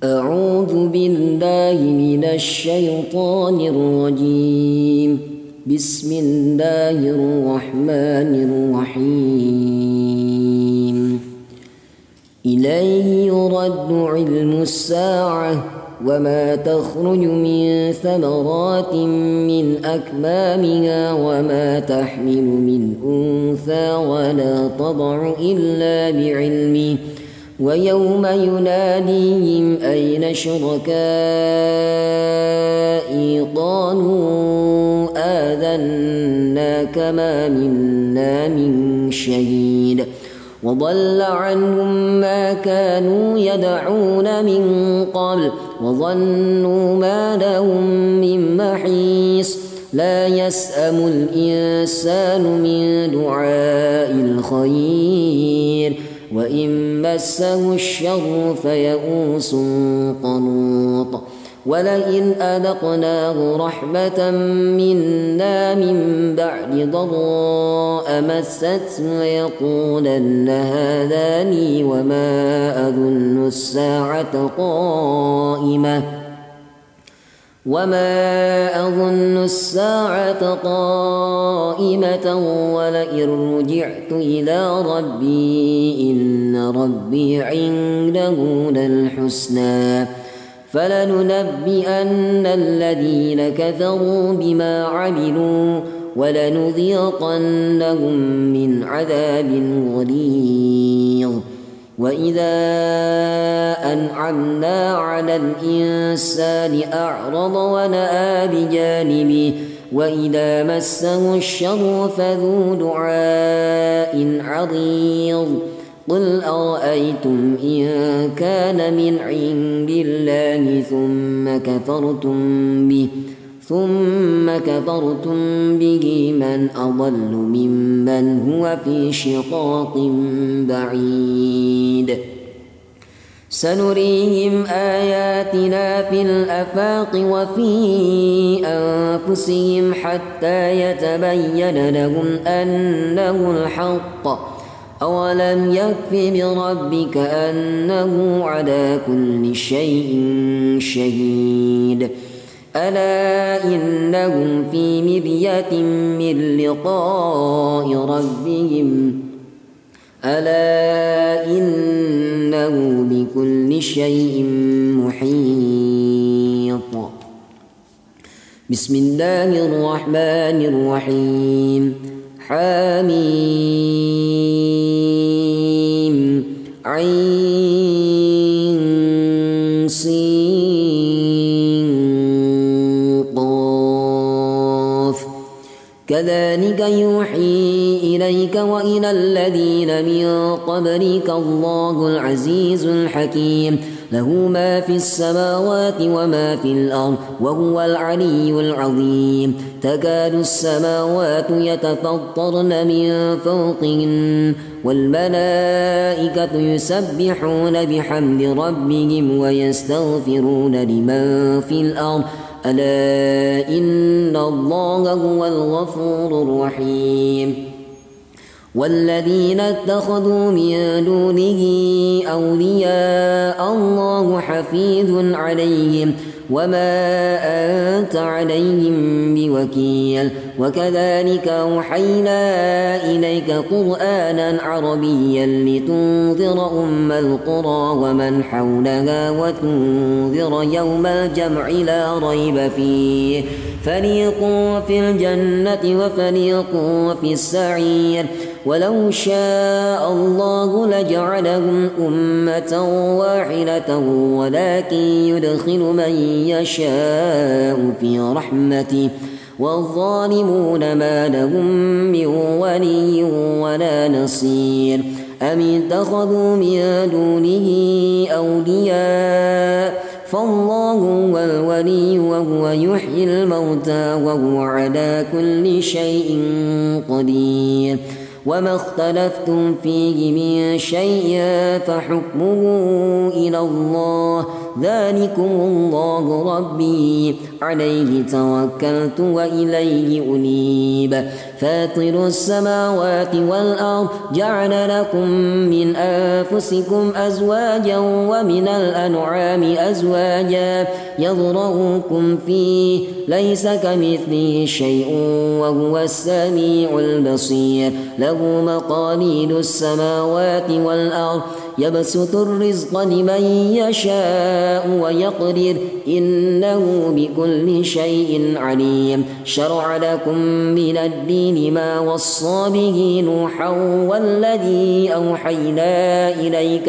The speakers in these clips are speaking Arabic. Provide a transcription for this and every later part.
أعوذ بالله من الشيطان الرجيم. بسم الله الرحمن الرحيم. إليه يرد علم الساعة وما تخرج من ثمرات من أكمامها وما تحمل من أنثى ولا تضع إلا بعلمه ويوم يناديهم أين شركائي قالوا آذناك ما منا من شهيد وضل عنهم ما كانوا يدعون من قبل وظنوا ما لهم من محيص لا يسأم الإنسان من دعاء الخير وإن مسه الشر فيئوس قنوط ولئن أذقناه رحمة منا من بعد ضراء مسته ليقولن هذا لي وما أظن الساعة قائمة ولئن رجعت إلى ربي إن ربي عنده للحسنى فلننبئن الذين كفروا بما عملوا ولنذيقنهم من عذاب غليظ وإذا أنعمنا على الإنسان أعرض ونأى بجانبه وإذا مسه الشر فذو دعاء عريض قل أرأيتم إن كان من عند الله ثم كفرتم به من أضل ممن هو في شقاق بعيد سنريهم آياتنا في الآفاق وفي أنفسهم حتى يتبين لهم أنه الحق أولم يكف بربك أنه على كل شيء شهيد ألا إنهم في مرية من لقاء ربهم ألا إنه بكل شيء محيط. بسم الله الرحمن الرحيم. حميم عين سين قاف كذلك يوحي إليك وإلى الذين من قبلك الله العزيز الحكيم له ما في السماوات وما في الأرض وهو العلي العظيم تكاد السماوات يتفطرن من فوقهن والملائكة يسبحون بحمد ربهم ويستغفرون لمن في الأرض ألا إن الله هو الغفور الرحيم والذين اتخذوا من دونه أولياء الله حفيظ عليهم وما أنت عليهم بوكيل وكذلك أوحينا إليك قرآنا عربيا لتنذر أم القرى ومن حولها وتنذر يوم الجمع لا ريب فيه فريق في الجنة وفريق في السعير ولو شاء الله لجعلهم أمة واحدة ولكن يدخل من يشاء في رحمته والظالمون ما لهم من ولي ولا نصير أم اتخذوا من دونه أولياء فالله هو الولي وهو يحيي الموتى وهو على كل شيء قدير وما اختلفتم فيه من شيء فحكمه إلى الله ذلكم الله ربي عليه توكلت وإليه أنيب فاطر السماوات والأرض جعل لكم من أنفسكم أزواجا ومن الأنعام أزواجا يضرؤكم فيه ليس كمثله شيء وهو السميع البصير له مقاليد السماوات والأرض يبسط الرزق لمن يشاء ويقدر إنه بكل شيء عليم شرع لكم من الدين ما وصى به نوحا والذي أوحينا إليك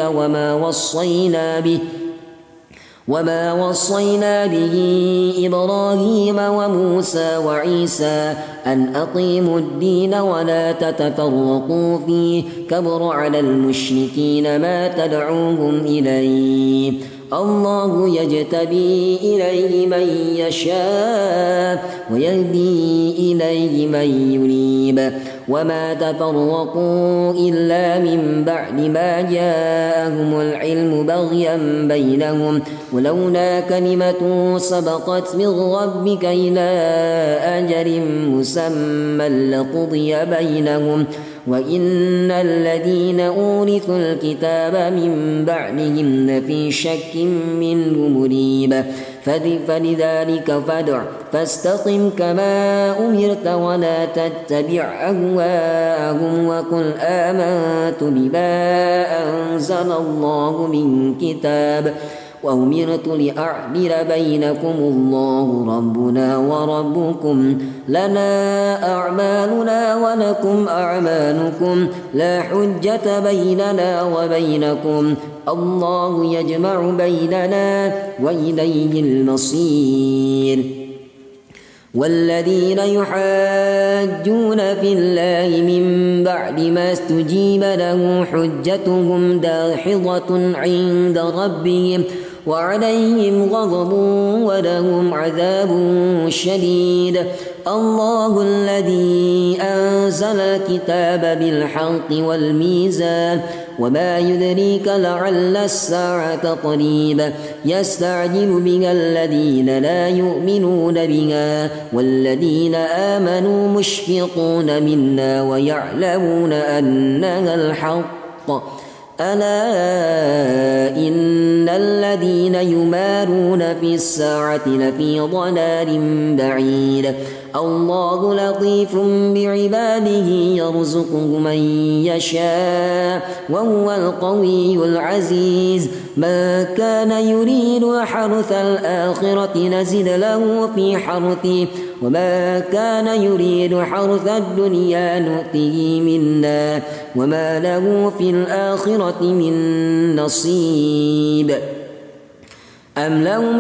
وما وصينا به إبراهيم وموسى وعيسى أن أقيموا الدين ولا تتفرقوا فيه كبر على المشركين ما تدعوهم إليه الله يجتبي إليه من يشاء ويهدي إليه من ينيب وما تفرقوا إلا من بعد ما جاءهم العلم بغيا بينهم ولولا كلمة سبقت من ربك إلى أجل مسمى لقضي بينهم وإن الذين أورثوا الكتاب من بعدهم لفي شك منه مريب فلذلك فادع فاستقم كما أمرت ولا تتبع أهواءهم وقل آمنت بما أنزل الله من كتاب وأمرت لأعدل بينكم الله ربنا وربكم لنا أعمالنا ولكم أعمالكم لا حجة بيننا وبينكم الله يجمع بيننا وإليه المصير والذين يحاجون في الله من بعد ما استجيب له حجتهم داحضة عند ربهم وعليهم غضب ولهم عذاب شديد الله الذي أنزل الكتاب بالحق والميزان وما يدريك لعل الساعة قريب يستعجل بها الذين لا يؤمنون بها والذين آمنوا مشفقون منا ويعلمون أنها الحق ألا إن الذين يمارون في الساعة لفي ضلال بعيد الله لطيف بعباده يرزق من يشاء وهو القوي العزيز من كان يريد حرث الآخرة نزد له في حرثه وما كان يريد حرث الدنيا نؤته منا وما له في الآخرة من نصيب أم لهم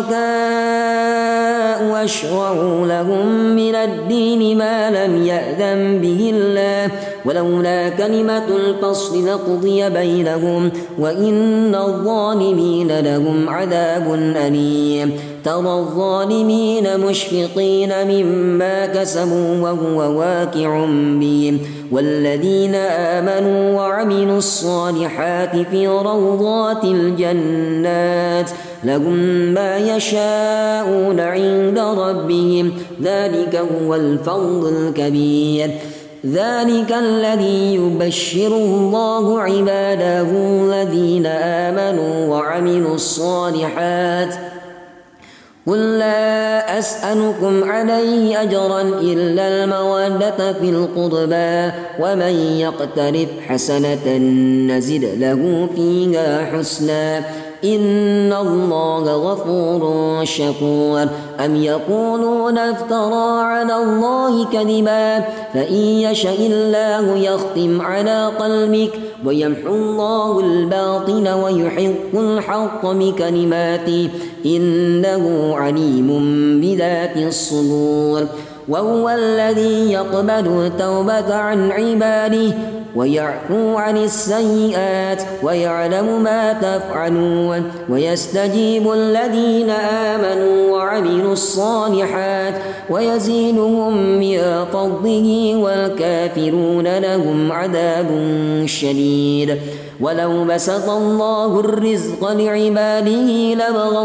شركاء واشرعوا لهم من الدين ما لم يأذن به الله ولولا كلمة الفصل لقضي بينهم وإن الظالمين لهم عذاب أليم ترى الظالمين مشفقين مما كسبوا وهو واقع بهم والذين آمنوا وعملوا الصالحات في روضات الجنات لهم ما يشاءون عند ربهم ذلك هو الفضل الكبير ذلك الذي يبشر الله عباده الذين آمنوا وعملوا الصالحات قل لا أسألكم عليه أجرا إلا المودة في القربى ومن يقترف حسنة نزد له فيها حسنا إن الله غفور شكور أم يقولون افترى على الله كذبا فإن يشاء الله يختم على قلبك ويمحو الله الباطل ويحق الحق بكلماته إنه عليم بذات الصدور وهو الذي يقبل التوبة عن عباده ويعفو عن السيئات ويعلم ما تفعلون ويستجيب الذين آمنوا وعملوا الصالحات ويزيدهم من فضله والكافرون لهم عذاب شديد ولو بسط الله الرزق لعباده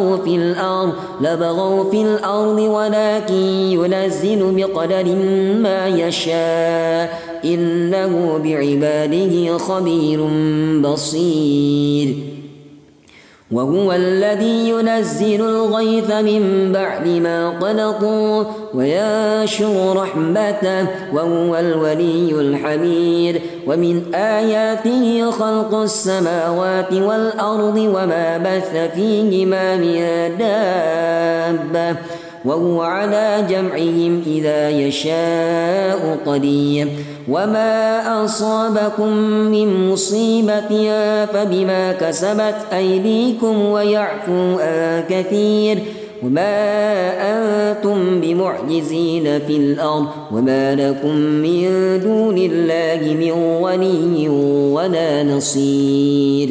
لبغوا في الأرض ولكن ينزل بقدر ما يشاء إنه بعباده خبير بصير وهو الذي ينزل الغيث من بعد ما قنطوا وينشر رحمته وهو الولي الحميد ومن آياته خلق السماوات والأرض وما بث فيهما من دابة وهو على جمعهم إذا يشاء قدير وما أصابكم من مصيبة فبما كسبت أيديكم ويعفو عن كثير وما أنتم بمعجزين في الأرض وما لكم من دون الله من ولي ولا نصير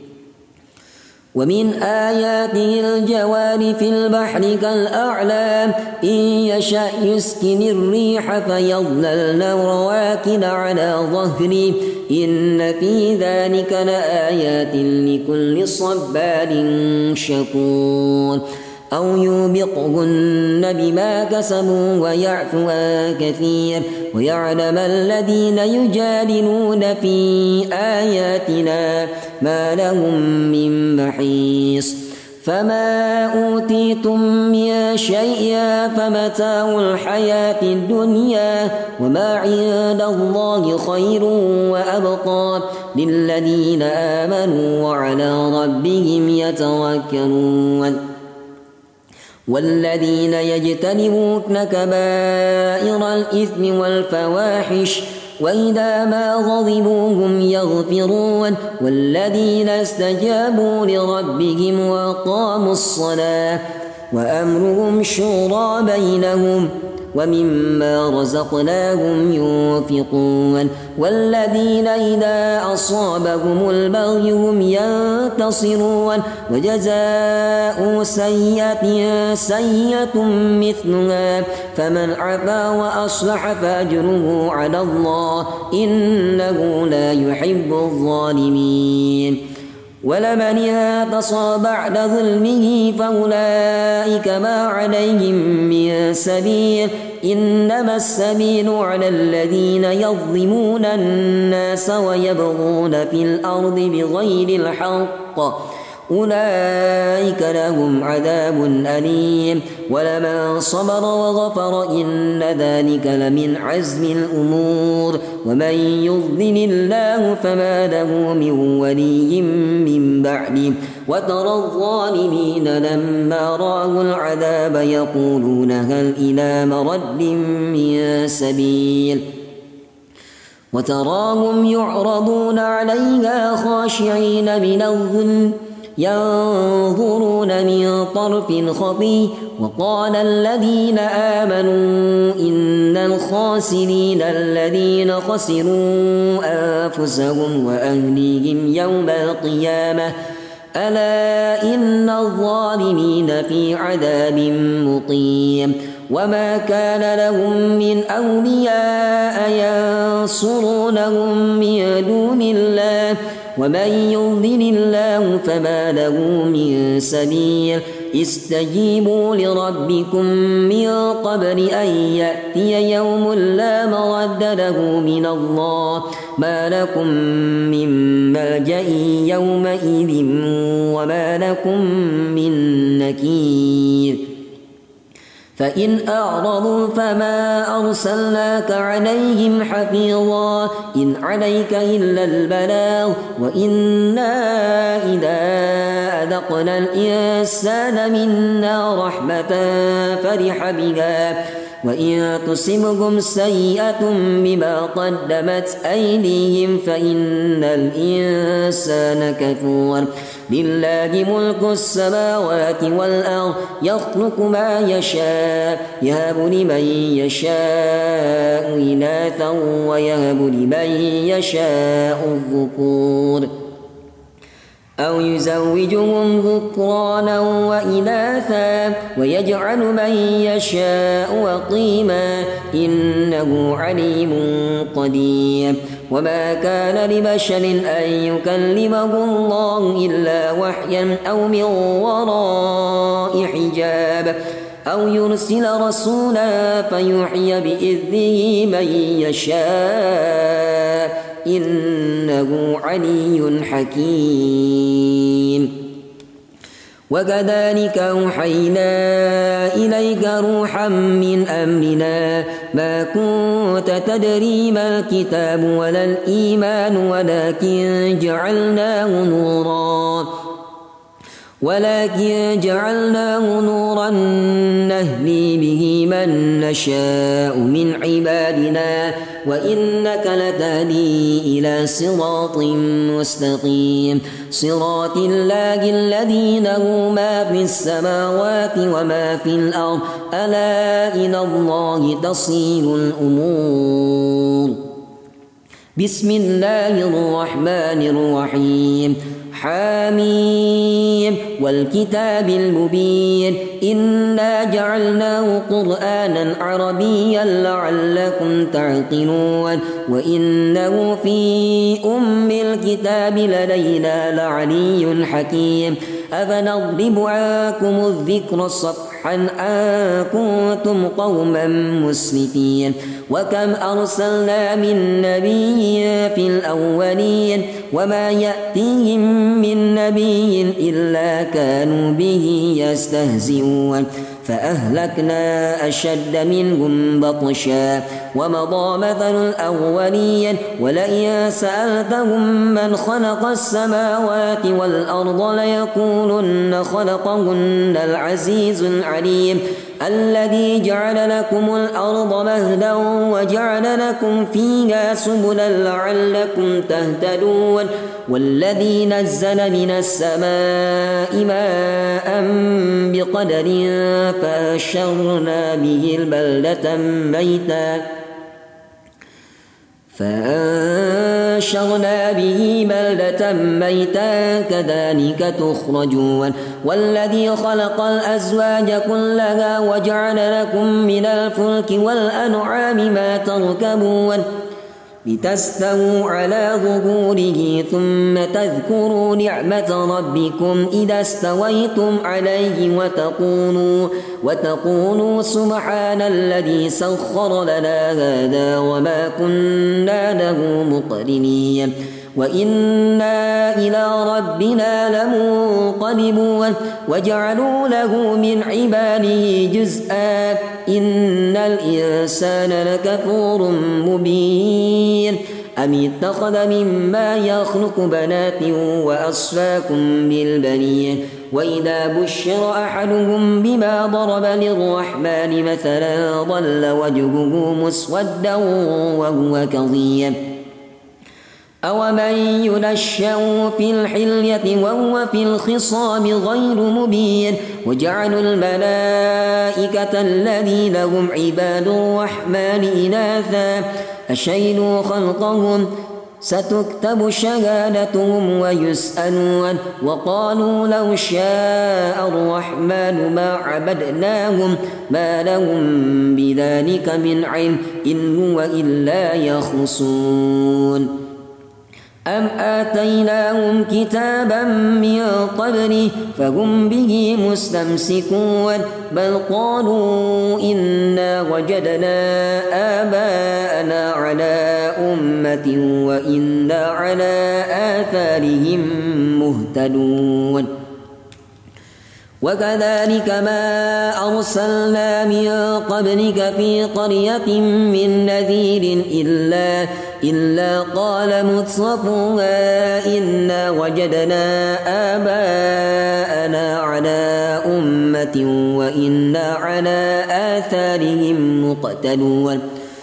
ومن آياته الجوار في البحر كالأعلام إن يشأ يسكن الريح فيظللن رواكد على ظهره إن في ذلك لآيات لكل صبار شكور أو يوبقهن بما كسبوا ويعفو عن كثير ويعلم الذين يجادلون في آياتنا ما لهم من محيص فما أوتيتم من شيء فمتاع الحياة الدنيا وما عند الله خير وأبقى للذين آمنوا وعلى ربهم يتوكلون والذين يجتنبون كبائر الإثم والفواحش وإذا ما غضبوا هم يغفرون والذين استجابوا لربهم وأقاموا الصلاة وأمرهم شورى بينهم ومما رزقناهم ينفقون والذين إذا أصابهم البغي هم ينتصرون وجزاء سيئة مثلها فمن عفا وأصلح فأجره على الله إنه لا يحب الظالمين ولمن اعتصى بعد ظلمه فأولئك ما عليهم من سبيل إنما السبيل على الذين يظلمون الناس ويبغون في الأرض بغير الحق أولئك لهم عذاب أليم ولمن صبر وغفر إن ذلك لمن عزم الأمور ومن يضلل الله فما له من ولي من بعده وترى الظالمين لما رأوا العذاب يقولون هل إلى مرد من سبيل وتراهم يعرضون عليها خاشعين من الظل ينظرون من طرف خفي وقال الذين آمنوا إن الخاسرين الذين خسروا أنفسهم وأهليهم يوم القيامة ألا إن الظالمين في عذاب مقيم وما كان لهم من أولياء ينصرونهم من دون الله ومن يضلل الله فما له من سبيل استجيبوا لربكم من قبل أن يأتي يوم لا مرد له من الله ما لكم من ملجأ يومئذ وما لكم من نكير فإن أعرضوا فما أرسلناك عليهم حفيظا إن عليك إلا البلاغ وإنا إذا أذقنا الإنسان منا رحمة وإن تصبهم سيئة بما قدمت أيديهم فإن الإنسان كفور لله ملك السماوات والأرض يخلق ما يشاء يهب لمن يشاء إناثا ويهب لمن يشاء الذكور أو يزوجهم ذكرانا وإناثا ويجعل من يشاء وقيما إنه عليم قدير وما كان لبشر أن يكلمه الله إلا وحيا أو من وراء حجاب أو يرسل رسولا فيوحي بإذنه من يشاء إنه علي حكيم وكذلك أوحينا إليك روحا من أمرنا ما كنت تدري ما الكتاب ولا الإيمان ولكن جعلناه نورا نهدي به من نشاء من عبادنا وإنك لتهدي إلى صراط مستقيم صراط الله الذي له ما في السماوات وما في الأرض ألا إلى الله تصير الأمور بسم الله الرحمن الرحيم حاميم والكتاب المبين إنا جعلناه قرآنا عربيا لعلكم تعقلون وإنه في أم الكتاب لدينا لعلي حكيم أفنضرب عنكم الذكر صفحا أن كنتم قوما مسرفين وكم أرسلنا من نبي في الأولين وما يأتيهم من نبي إلا كانوا به يستهزئون فأهلكنا أشد منهم بطشا ومضى مثل الأولين ولئن سألتهم من خلق السماوات والأرض ليقولن خلقهن العزيز العليم الذي جعل لكم الأرض مهدا وجعل لكم فيها سبلا لعلكم تهتدون والذي نزل من السماء ماء بقدر فأنشرنا به بلدة ميتا كذلك تخرجون والذي خلق الأزواج كلها وجعل لكم من الفلك والأنعام ما تركبون لتستووا على ظهوره ثم تذكروا نعمة ربكم إذا استويتم عليه وتقولوا سبحان الذي سخر لنا هذا وما كنا له مقرنين وإنا إلى ربنا لمنقلبون وجعلوا له من عباده جزءا إن الإنسان لكفور مبين أم اتخذ مما يخلق بنات وأصفاكم بالبنين وإذا بشر أحدهم بما ضرب للرحمن مثلا ظل وجهه مسودا وهو كظيم أومن ينشأ في الحلية وهو في الخصام غير مبين وجعلوا الملائكة الذين هم عباد الرحمن إناثا أشهدوا خلقهم ستكتب شهادتهم ويسألون وقالوا لو شاء الرحمن ما عبدناهم ما لهم بذلك من علم إن هو إلا يخرصون أم آتيناهم كتابا من قبله فهم به مستمسكون بل قالوا إنا وجدنا آباءنا على أمة وإنا على آثارهم مهتدون وكذلك ما أرسلنا من قبلك في قرية من نذير إلا قال مترفوها إنا وجدنا آباءنا على أمة بينات وإنا على آثارهم مقتدون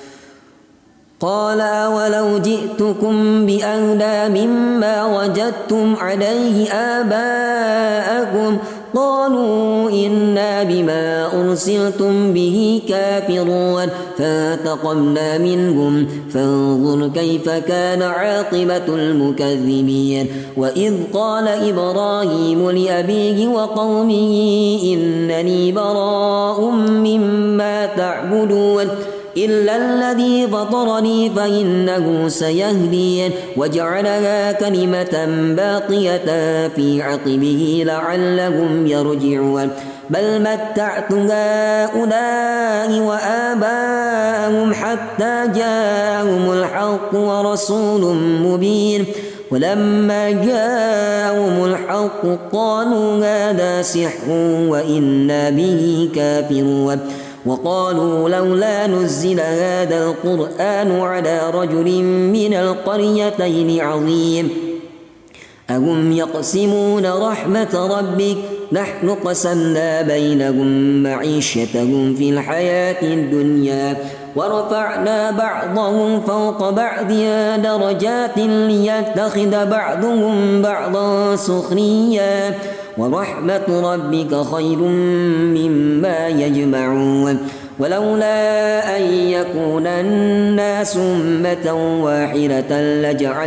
قال أولو جئتكم بأهدى مما وجدتم عليه آباءكم قالوا إنا بما أرسلتم به كافرون فانتقمنا منهم فانظر كيف كان عاقبة المكذبين وإذ قال إبراهيم لأبيه وقومه إنني براء مما تعبدون إلا الذي فطرني فإنه سيهدين وجعلها كلمة باقية في عقبه لعلهم يرجعون بل متعت هؤلاء وآباءهم حتى جاءهم الحق ورسول مبين ولما جاءهم الحق قالوا هذا سحر وإنا به كافرون وقالوا لولا نزل هذا القرآن على رجل من القريتين عظيم أهم يقسمون رحمة ربك نحن قسمنا بينهم معيشتهم في الحياة الدنيا ورفعنا بعضهم فوق بعض درجات ليتخذ بعضهم بعضا سخريا ورحمة ربك خير مما يجمعون ولولا أن يكون الناس أمة واحدة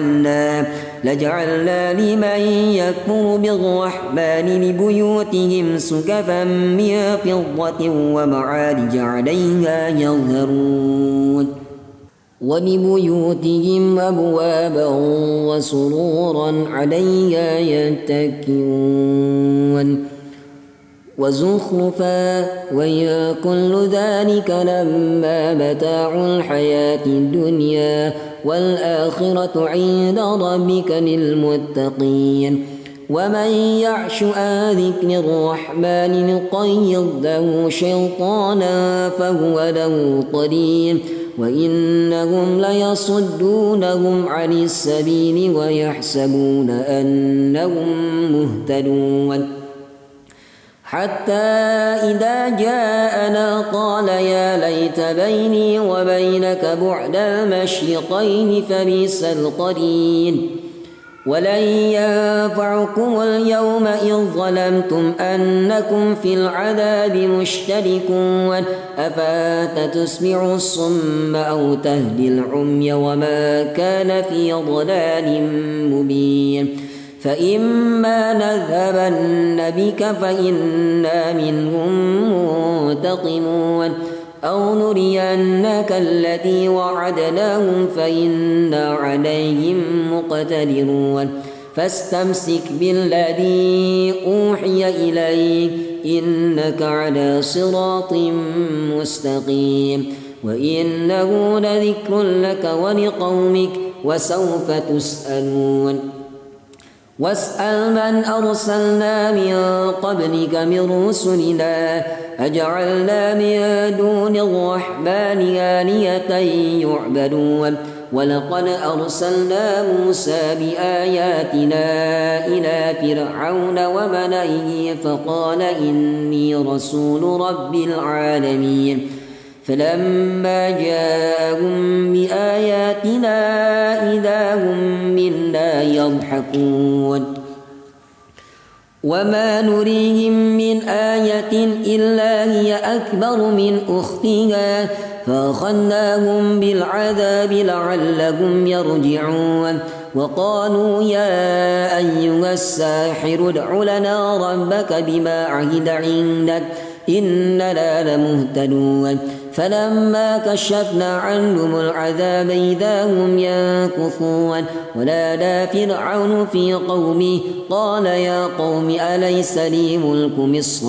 لجعلنا لمن يكفر بالرحمن لبيوتهم سقفا من فضة ومعارج عليها يظهرون ولبيوتهم أبوابا وسرورا عليها يتكئون وزخرفا وإن كل ذلك لما متاع الحياة الدنيا والآخرة عند ربك للمتقين ومن يعش عن ذكر الرحمن نقيض له شيطانا فهو له قرين وإنهم ليصدونهم عن السبيل ويحسبون أنهم مهتدون حتى إذا جاءنا قال يا ليت بيني وبينك بعد المشرقين فبئس القرين ولن ينفعكم اليوم إذ ظلمتم أنكم في العذاب مشتركون أفتسمع الصم أو تهدي العمي وما كان في ضلال مبين فإما نذهبن بك فإنا منهم منتقمون أو نرينك الذي وعدناهم فإنا عليهم مقتدرون فاستمسك بالذي أوحي إليك إنك على صراط مستقيم وإنه لذكر لك ولقومك وسوف تسألون واسأل من أرسلنا من قبلك من رسلنا أجعلنا من دون الرحمن آلهة يعبدون ولقد أرسلنا موسى بآياتنا إلى فرعون وملئه فقال إني رسول رب العالمين فلما جاءهم بآياتنا إذا هم منا يضحكون وما نريهم من آية إلا هي أكبر من أختها فأخذناهم بالعذاب لعلهم يرجعون وقالوا يا أيها الساحر ادع لنا ربك بما عهد عندك إننا لمهتدون فلما كشفنا عنهم العذاب إذا هم ينكثون ونادى فرعون في قومه قال يا قوم أليس لي ملك مصر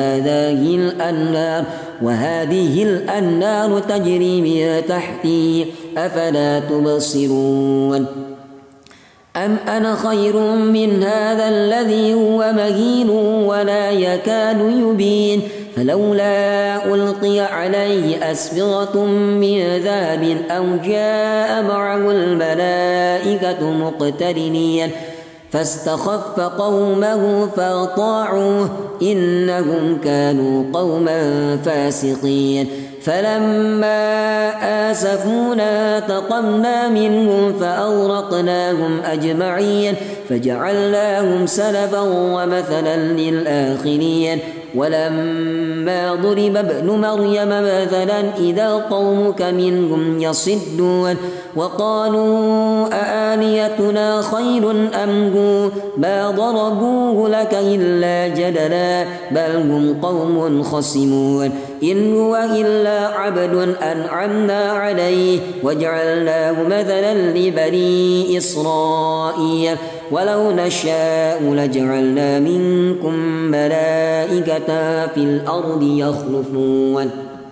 وهذه الأنهار تجري من تحتي أفلا تبصرون أم أنا خير من هذا الذي هو مهين ولا يكاد يبين فلولا ألقي عليه أسورة من ذهب أو جاء معه الملائكة مقترنين فاستخف قومه فأطاعوه إنهم كانوا قوما فاسقين فلما آسفونا انتقمنا منهم فأغرقناهم أجمعين فجعلناهم سلفا ومثلا للآخرين ولما ضرب ابن مريم مثلا إذا قومك منهم يصدون وقالوا أآليتنا خير أم هو ما ضربوه لك إلا جدلا بل هم قوم خصمون إن هو إلا عبد أنعمنا عليه وجعلناه مثلا لبني إسرائيل ولو نشاء لجعلنا منكم ملائكة في الأرض يخلفون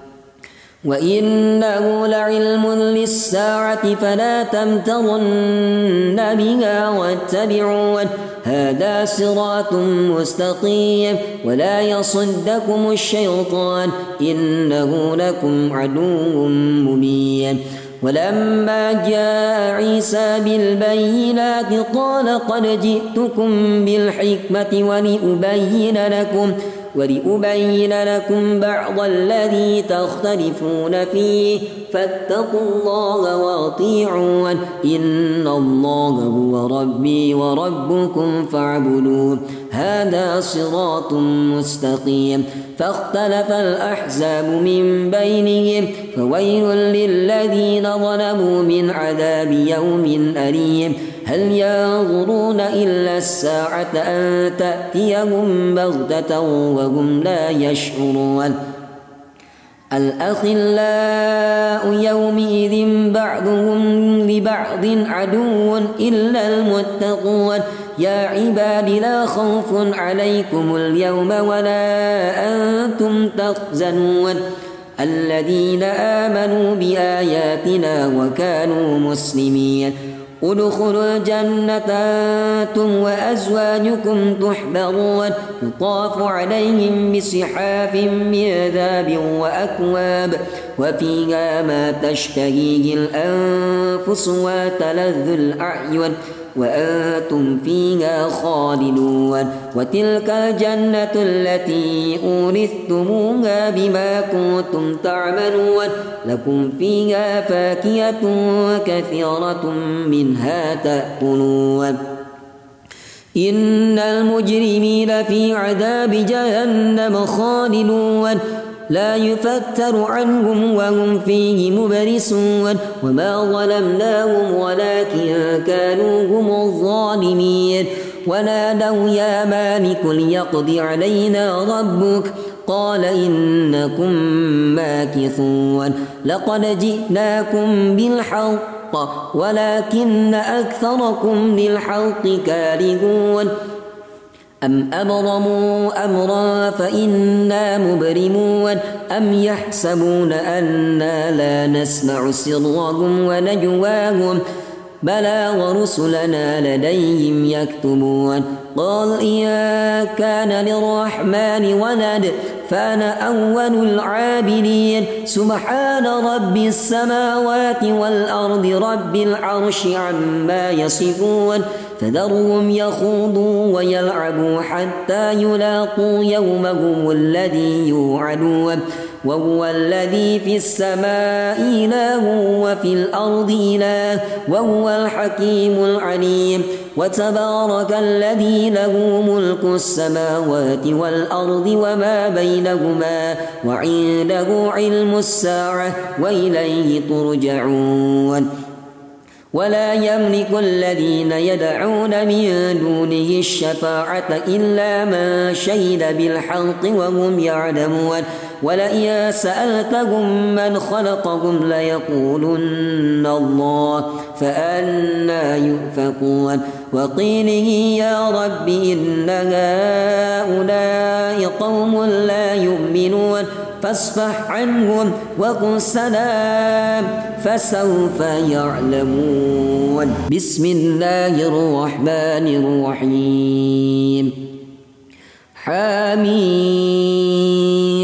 وإنه لعلم للساعة فلا تمترن بها واتبعون هذا صراط مستقيم ولا يصدكم الشيطان إنه لكم عدو مبين ولما جاء عيسى بالبينات قال قد جئتكم بالحكمة ولأبين لكم بعض الذي تختلفون فيه فاتقوا الله وأطيعون إن الله هو ربي وربكم فاعبدوه هذا صراط مستقيم فاختلف الأحزاب من بينهم فويل للذين ظلموا من عذاب يوم أليم هل ينظرون إلا الساعة أن تأتيهم بغتة وهم لا يشعرون الأخلاء يومئذ بعضهم لبعض عدو إلا المتقون يا عباد لا خوف عليكم اليوم ولا أنتم تحزنون الذين آمنوا بآياتنا وكانوا مسلمين ادخلوا الجنة أنتم وأزواجكم تحبرون يطاف عليهم بصحاف من ذهب وأكواب وفيها ما تشتهيه الأنفس وتلذ الأعين وأنتم فيها خالدون وتلك الجنة التي أورثتموها بما كنتم تعملون لكم فيها فاكهة كثيرة منها تأكلون إن المجرمين في عذاب جهنم خالدون لا يفتر عنهم وهم فيه مبلسون وما ظلمناهم ولكن كانوا هم الظالمين ونادوا يا مالك ليقض علينا ربك قال إنكم ماكثون لقد جئناكم بالحق ولكن أكثركم للحق كارهون أم أبرموا أمرا فإنا مبرمون أم يحسبون أنا لا نسمع سرهم ونجواهم بلى ورسلنا لديهم يكتبون قال إن كان للرحمن ولد فأنا أول العابدين سبحان رب السماوات والأرض رب العرش عما يصفون فذرهم يخوضوا ويلعبوا حتى يلاقوا يومهم الذي يوعدون وهو الذي في السماء إله وفي الأرض إله وهو الحكيم العليم وتبارك الذي له ملك السماوات والأرض وما بينهما وعنده علم الساعة وإليه ترجعون ولا يملك الذين يدعون من دونه الشفاعة إلا من شهد بالحق وهم يعلمون ولئن سألتهم من خلقهم ليقولن الله فأنى يؤفكون وقيله يا رب إن هؤلاء قوم لا يؤمنون فاصفح عنهم وقل سلام فسوف يعلمون بسم الله الرحمن الرحيم حميم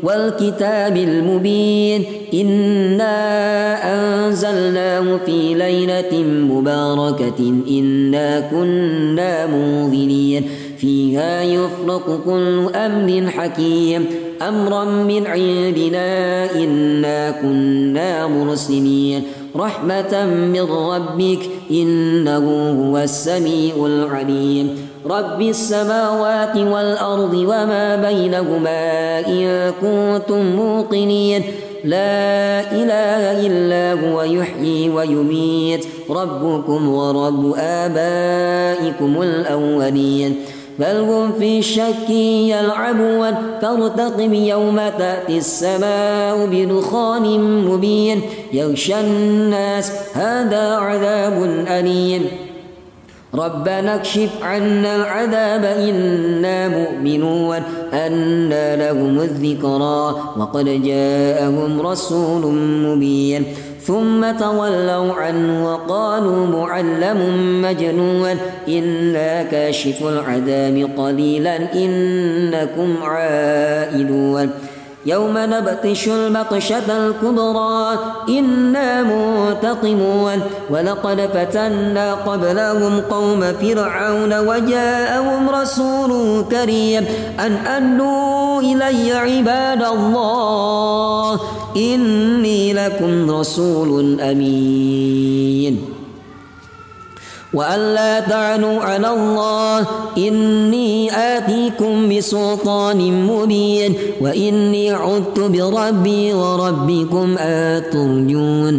والكتاب المبين إنا أنزلناه في ليلة مباركة إنا كنا منذرين فيها يفرق كل أمر حكيم أمرا من عندنا إنا كنا مرسلين رحمة من ربك إنه هو السميع العليم رب السماوات والأرض وما بينهما إن كنتم موقنين لا إله إلا هو يحيي ويميت ربكم ورب آبائكم الأولين بل هم في شك يلعبون فارتقب يوم تأتي السماء بدخان مبين يغشى الناس هذا عذاب أليم ربنا اكشف عنا العذاب إنا مؤمنون أنى لهم الذكرى وقد جاءهم رسول مبين ثم تولوا عنه وقالوا معلم مجنون إنا كاشف العذاب قليلا إنكم عائدون يوم نبطش البطشة الكبرى إنا منتقمون ولقد فتنا قبلهم قوم فرعون وجاءهم رسول كريم أن أدوا إلي عباد الله إني لكم رسول أمين وأن لا تعلوا على الله إني آتيكم بسلطان مبين وإني عذت بربي وربكم أن ترجون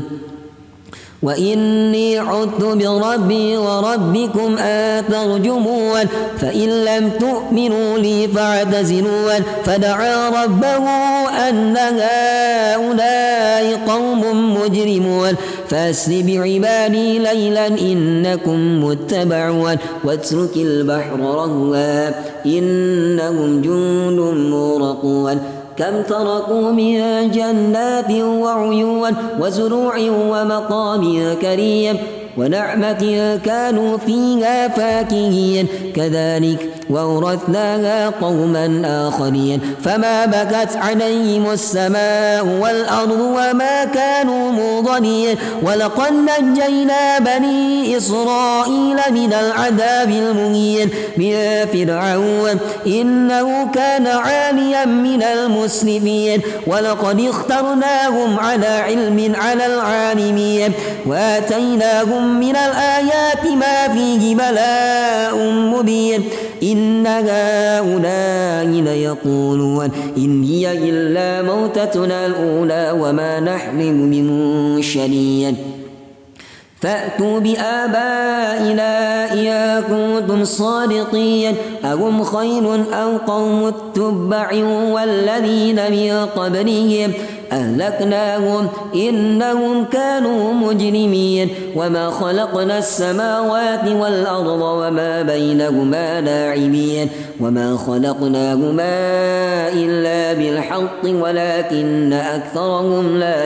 وإني عذت بربي وربكم أن ترجمون فإن لم تؤمنوا لي فاعتزلون فدعا ربه أن هؤلاء قوم مجرمون فأسر بعبادي ليلا إنكم متبعون واترك البحر رهوا إنهم جند مغرقون كم تركوا من جنات وعيون وزروع ومقام كريم ونعمة كانوا فيها فاكهين كذلك وأورثناها قوما آخرين فما بكت عليهم السماء والأرض وما كانوا منظرين ولقد نجينا بني إسرائيل من العذاب المهين من فرعون إنه كان عاليا من المسرفين ولقد اخترناهم على علم على العالمين وآتيناهم من الآيات ما فيه بلاء مبين إن هؤلاء ليقولون إن هي إلا موتتنا الأولى وما نحن بمنشرين فأتوا بآبائنا إن كنتم صادقين أهم خير أو قوم التبع والذين من قبلهم أهلكناهم إنهم كانوا مجرمين وما خلقنا السماوات والأرض وما بينهما لاعبين وما خلقناهما إلا بالحق ولكن أكثرهم لا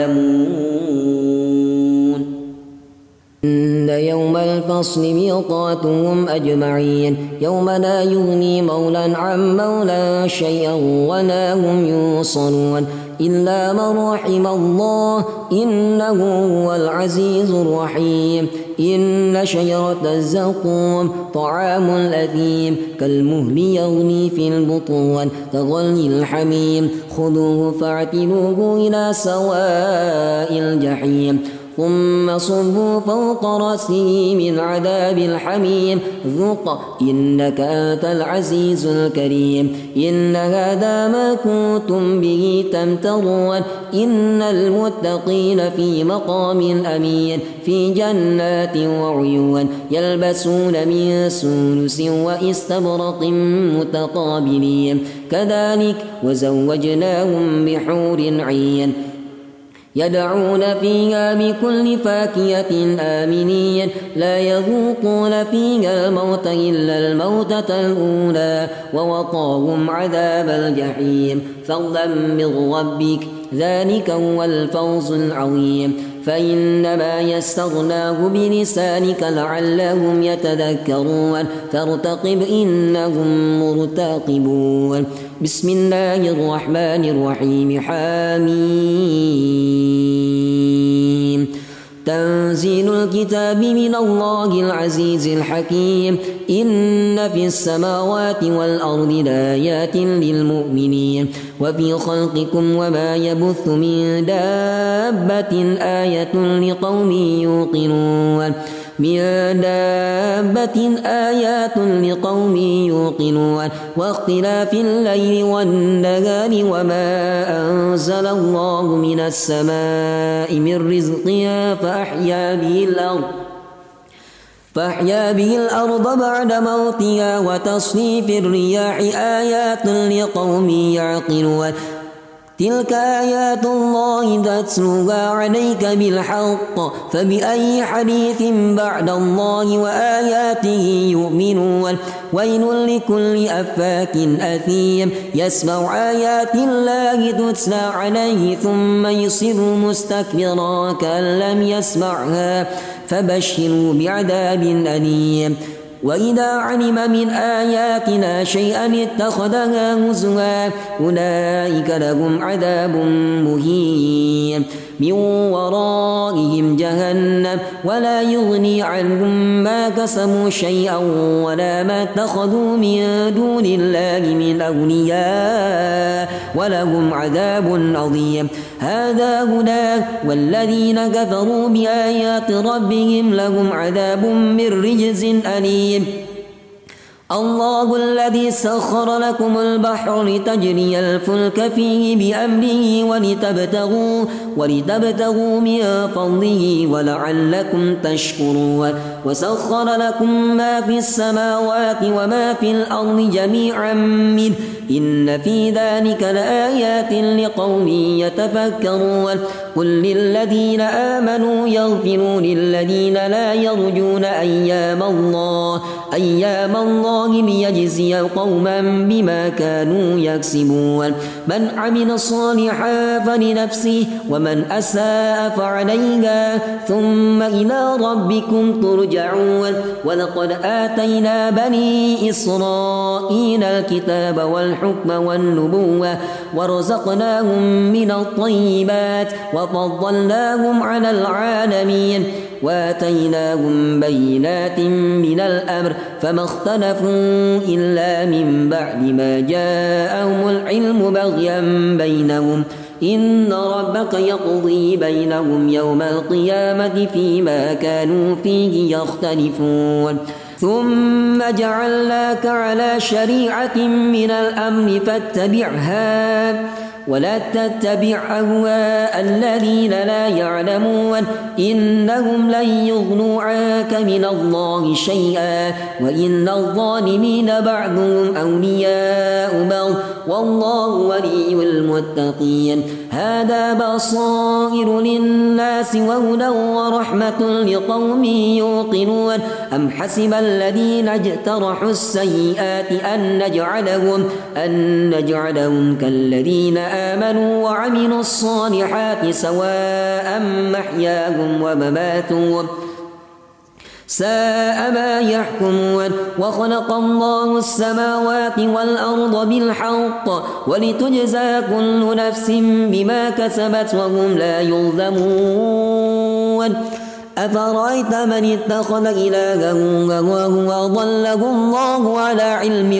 يعلمون إن يوم الفصل ميقاتهم أجمعين يوم لا يغني مولى عن مولى شيئا ولا هم ينصرون إلا من رحم الله إنه هو العزيز الرحيم إن شجرة الزقوم طعام الأثيم كالمهل يغلي في البطون كغلي الحميم خذوه فاعتلوه إلى سواء الجحيم ثم صبوا فوق رأسه من عذاب الحميم ذق إنك أنت العزيز الكريم إن هذا ما كنتم به تمترون إن المتقين في مقام أمين في جنات وعيون يلبسون من سندس واستبرق متقابلين كذلك وزوجناهم بحور عين يدعون فيها بكل فاكهة آمنين لا يذوقون فيها الموت إلا الموتة الأولى ووقاهم عذاب الجحيم فضلا من ربك ذلك هو الفوز العظيم فإنما يسرناه بلسانك لعلهم يتذكرون فارتقب إنهم مرتقبون بسم الله الرحمن الرحيم حميم تنزيل الكتاب من الله العزيز الحكيم إن في السماوات والأرض لآيات للمؤمنين وفي خلقكم وما يبث من دابة آية لقوم يوقنون من دابة آيات لقوم يوقنون واختلاف الليل والنهار وما أنزل الله من السماء من رزق فأحيا به الأرض بعد موتها وتصريف الرياح آيات لقوم يعقلون تلك آيات الله تتلوها عليك بالحق فبأي حديث بعد الله وآياته يؤمنون ويل لكل أفاك أثيم يسمع آيات الله تتلى عليه ثم يصر مستكبرا كأن لم يسمعها فبشروا بعذاب أليم وإذا علم من آياتنا شيئا اتخذها هزوا أولئك لهم عذاب مهين من ورائهم جهنم ولا يغني عنهم ما كسبوا شيئا ولا ما اتخذوا من دون الله من أولياء ولهم عذاب عظيم هذا هدى والذين كفروا بآيات ربهم لهم عذاب من رجز أليم الله الذي سخر لكم البحر لتجري الفلك فيه بأمره ولتبتغوا من فضله ولعلكم تشكرون وسخر لكم ما في السماوات وما في الأرض جميعا منه إن في ذلك لآيات لقوم يتفكرون قل للذين آمنوا يغفروا للذين لا يرجون أيام الله ليجزي قوما بما كانوا يكسبون من عمل صالحا فلنفسه ومن أساء فعليها ثم إلى ربكم ترجعون ولقد آتينا بني إسرائيل الكتاب والحكم والنبوة ورزقناهم من الطيبات وفضلناهم على العالمين وآتيناهم بينات من الأمر فما اختلفوا إلا من بعد ما جاءهم العلم بغيا بينهم إن ربك يقضي بينهم يوم القيامة فيما كانوا فيه يختلفون ثم جعلناك على شريعة من الأمر فاتبعها ولا تتبع أهواء الذين لا يعلمون إنهم لن يغنوا عنك من الله شيئا وإن الظالمين بعضهم أولياء بعض والله ولي المتقين هذا بصائر للناس وهدى ورحمة لقوم يوقنون أم حسب الذين اجترحوا السيئات أن نجعلهم كالذين آمنوا وعملوا الصالحات سواء محياهم ومماتهم ساء ما يحكمون وخلق الله السماوات والأرض بالحق ولتجزى كل نفس بما كسبت وهم لا يظلمون أفرأيت من اتخذ إلهه هواه وأضله الله على علم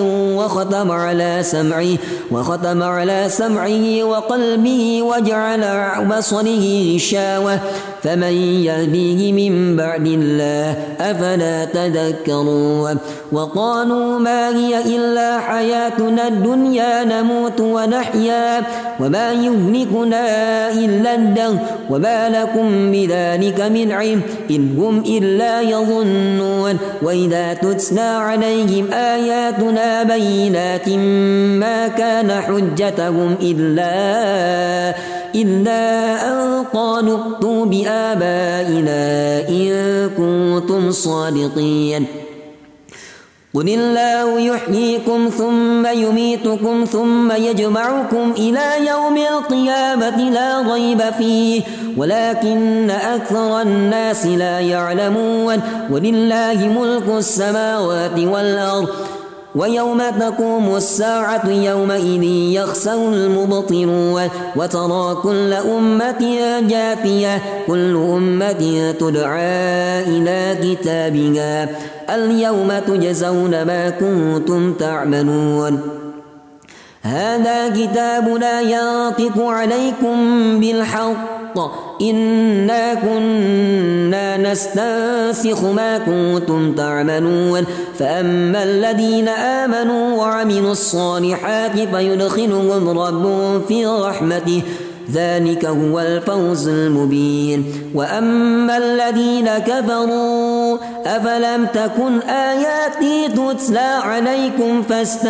وختم على سمعه وقلبه وجعل بصره غشاوة فمن يهديه من بعد الله أفلا تذكرون وقالوا ما هي إلا حياتنا الدنيا نموت ونحيا وما يهلكنا إلا الدهر وما لكم بذلك من علم إن هم إلا يظنون وإذا تتلى عليهم آياتنا بينات ما كان حجتهم إلا أن قالوا ائتوا بآبائنا إن كنتم صادقين قل الله يحييكم ثم يميتكم ثم يجمعكم إلى يوم القيامة لا ريب فيه ولكن أكثر الناس لا يعلمون ولله ملك السماوات والأرض ويوم تقوم الساعة يومئذ يخسر المبطلون وترى كل أمة جاثية كل أمة تدعى إلى كتابها اليوم تجزون ما كنتم تعملون هذا كتابنا ينطق عليكم بالحق إنا كنا نستنسخ ما كنتم تعملون فأما الذين آمنوا وعملوا الصالحات فيدخلهم ربهم في رحمته ذلك هو الفوز المبين وأما الذين كفروا أفلم تكن آياتي تتلى عليكم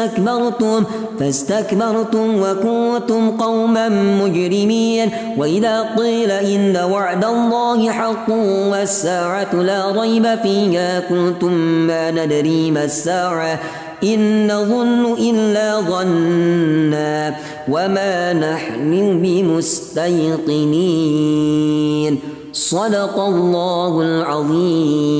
فاستكبرتم وكنتم قوما مجرمين وإذا قيل إن وعد الله حق والساعة لا ريب فيها قلتم ما ندري ما الساعة إن نظن إلا ظنا وما نحن بمستيقنين صدق الله العظيم.